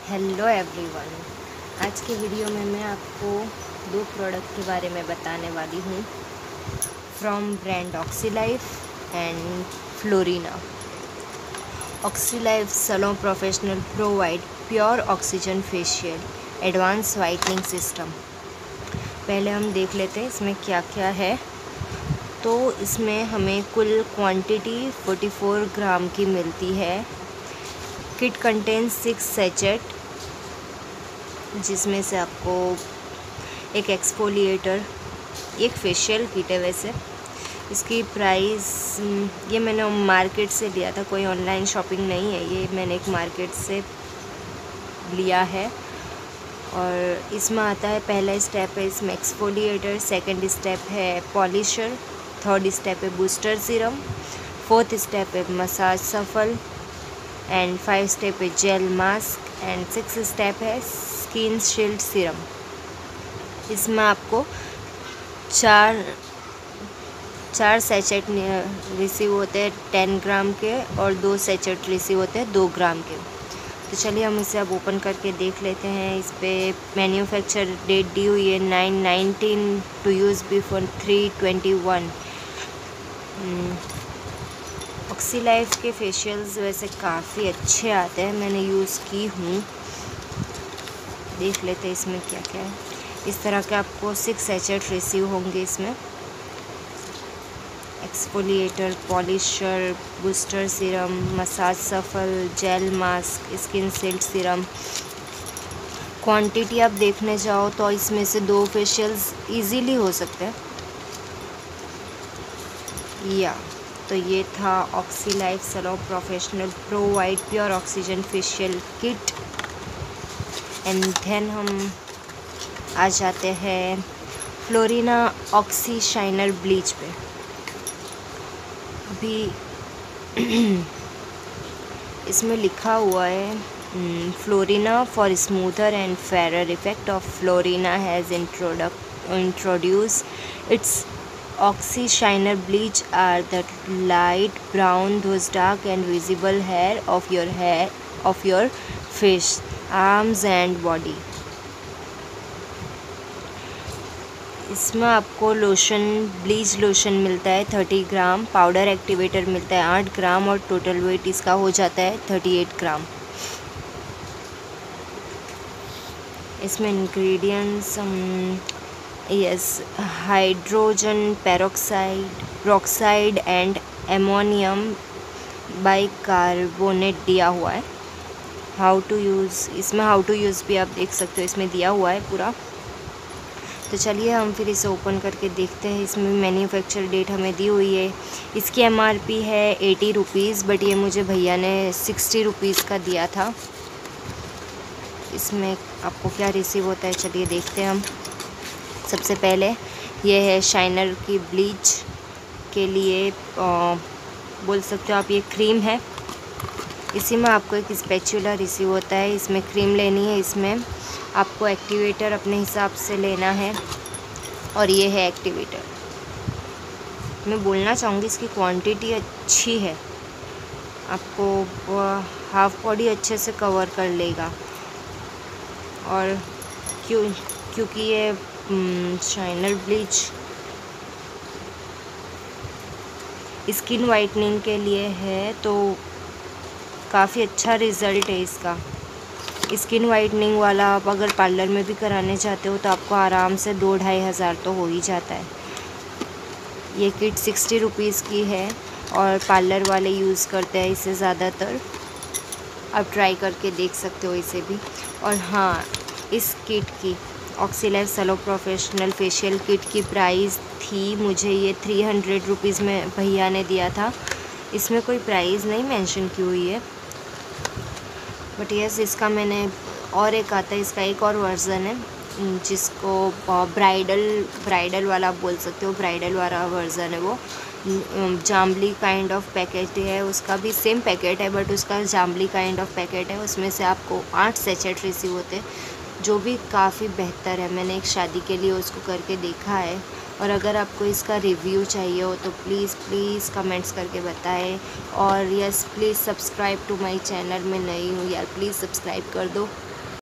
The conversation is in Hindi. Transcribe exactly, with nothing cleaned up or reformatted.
Hello everyone. आज के वीडियो में मैं आपको दो प्रोडक्ट के बारे में बताने वाली हूँ from brand Oxylife and Florina. Oxylife salon professional provide pure oxygen facial advance whitening system. पहले हम देख लेते हैं इसमें क्या क्या है। तो इसमें हमें कुल क्वांटिटी चौवालीस ग्राम की मिलती है। किट कंटेन्स सिक्स सैचेट, जिसमें से आपको एक एक्सफोलिएटर, एक फेशियल किट है। वैसे इसकी प्राइस, ये मैंने मार्केट से लिया था, कोई ऑनलाइन शॉपिंग नहीं है, ये मैंने एक मार्केट से लिया है। और इसमें आता है, पहला स्टेप है इसमें एक्सफोलिएटर, सेकंड स्टेप है पॉलिशर, थर्ड स्टेप है बूस्टर सीरम, फोर्थ स्टेप है मसाज सफल एंड फाइव स्टेप है gel mask and six step है स्किन शील्ड सीरम। इसमें आपको चार चार सैचेट रिसीव होते हैं टेन ग्राम के और दो सैचेट रिसीव होते हैं दो ग्राम के। तो चलिए हम इसे अब ओपन करके देख लेते हैं। इस पर मैन्युफैक्चर डेट दी हुई है nine nineteen to use before three twenty one. Oxylife के फेशियल्स वैसे काफ़ी अच्छे आते हैं, मैंने यूज़ की हूँ। देख लेते हैं इसमें क्या क्या है। इस तरह के आपको सिक्स सैचेट रिसीव होंगे इसमें। Exfoliator, polisher, booster serum, massage सफल, gel mask, skin shield serum. Quantity आप देखने जाओ तो इसमें से दो फेशियल्स इजीली हो सकते हैं या तो ये था Oxylife salon professional provide pure oxygen facial kit. And then हम आ जाते हैं फ्लोरिना ऑक्सी शाइनर ब्लीच पे। अभी इसमें लिखा हुआ है Florina for smoother and fair effect of Florina has introduce its Oxy Shiner Bleach are the light brown, those dark and visible hair of your hair of your face, arms and body। इसमें आपको लोशन, ब्लीच लोशन मिलता है थर्टी ग्राम, पाउडर एक्टिवेटर मिलता है आठ ग्राम और टोटल वेट इसका हो जाता है थर्टी एट ग्राम। इसमें ingredients yes hydrogen peroxide peroxide and ammonium bicarbonate दिया हुआ है। हाउ टू यूज़, इसमें हाउ टू यूज़ भी आप देख सकते हो, इसमें दिया हुआ है पूरा। तो चलिए हम फिर इसे ओपन करके देखते हैं। इसमें मैन्युफैक्चर डेट हमें दी हुई है। इसकी एमआरपी है एटी रुपीज़, बट ये मुझे भैया ने सिक्सटी रुपीज़ का दिया था। इसमें आपको क्या रिसीव होता है चलिए देखते हैं हम। सबसे पहले ये है शाइनर की ब्लीच के लिए आ, बोल सकते हो आप, ये क्रीम है। इसी में आपको एक स्पैचुला रिसीव होता है। इसमें क्रीम लेनी है, इसमें आपको एक्टिवेटर अपने हिसाब से लेना है और ये है एक्टिवेटर। मैं बोलना चाहूँगी इसकी क्वांटिटी अच्छी है, आपको हाफ बॉडी अच्छे से कवर कर लेगा। और क्यों क्योंकि ये शाइनर ब्लीच स्किन वाइटनिंग के लिए है, तो काफ़ी अच्छा रिज़ल्ट है इसका। स्किन वाइटनिंग वाला आप अगर पार्लर में भी कराने चाहते हो तो आपको आराम से दो ढाई हज़ार तो हो ही जाता है। ये किट सिक्सटी रुपीज़ की है और पार्लर वाले यूज़ करते हैं इसे ज़्यादातर। आप ट्राई करके देख सकते हो इसे भी। और हाँ, इस किट की Oxylife salon professional facial kit की प्राइस थी, मुझे ये थ्री हंड्रेड रुपीज़ में भैया ने दिया था। इसमें कोई प्राइस नहीं मेंशन की हुई है, बट यस इसका मैंने और एक आता है, इसका एक और वर्ज़न है जिसको ब्राइडल ब्राइडल वाला आप बोल सकते हो, ब्राइडल वाला वर्ज़न है वो। जाम्बली काइंड ऑफ पैकेट है, उसका भी सेम पैकेट है बट उसका जाम्बली काइंड ऑफ पैकेट है। उसमें से आपको आठ सैचेट रिसीव होते हैं, जो भी काफ़ी बेहतर है। मैंने एक शादी के लिए उसको करके देखा है। और अगर आपको इसका रिव्यू चाहिए हो तो प्लीज़ प्लीज़ कमेंट्स करके बताएं। और yes please subscribe to my channel, मैं नई हूँ यार, प्लीज़ सब्सक्राइब कर दो।